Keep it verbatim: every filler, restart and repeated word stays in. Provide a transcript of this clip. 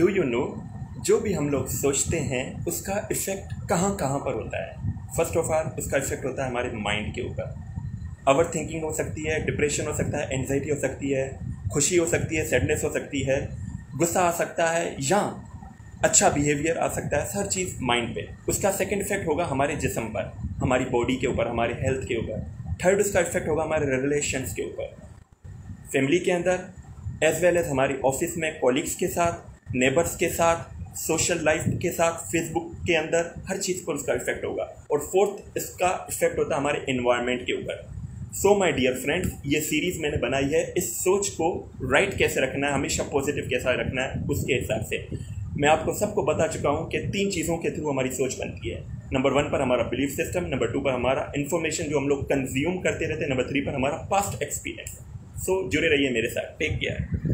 Do you know, जो भी हम लोग सोचते हैं उसका इफ़ेक्ट कहाँ कहाँ पर होता है। फर्स्ट ऑफ ऑल उसका इफ़ेक्ट होता है हमारे माइंड के ऊपर। ओवर थिंकिंग हो सकती है, डिप्रेशन हो सकता है, एंजाइटी हो सकती है, खुशी हो सकती है, सैडनेस हो सकती है, गुस्सा आ सकता है या अच्छा बिहेवियर आ सकता है। हर चीज़ माइंड पे। उसका सेकंड इफेक्ट होगा हमारे जिस्म पर, हमारी बॉडी के ऊपर, हमारे हेल्थ के ऊपर। थर्ड उसका इफेक्ट होगा हमारे रिलेशंस के ऊपर, फैमिली के अंदर एज वेल एज हमारी ऑफिस में कॉलीग्स के साथ, नेबर्स के साथ, सोशल लाइफ के साथ, फेसबुक के अंदर, हर चीज़ पर उसका इफेक्ट होगा। और फोर्थ इसका इफेक्ट होता है हमारे इन्वायरमेंट के ऊपर। सो माय डियर फ्रेंड्स, ये सीरीज़ मैंने बनाई है इस सोच को राइट कैसे रखना है, हमेशा पॉजिटिव कैसा रखना है, उसके हिसाब से मैं आपको सबको बता चुका हूँ कि तीन चीज़ों के थ्रू हमारी सोच बनती है। नंबर वन पर हमारा बिलीफ सिस्टम, नंबर टू पर हमारा इन्फॉर्मेशन जो हम लोग कंज्यूम करते रहते हैं, नंबर थ्री पर हमारा पास्ट एक्सपीरियंस। सो जुड़े रहिए मेरे साथ। Take care.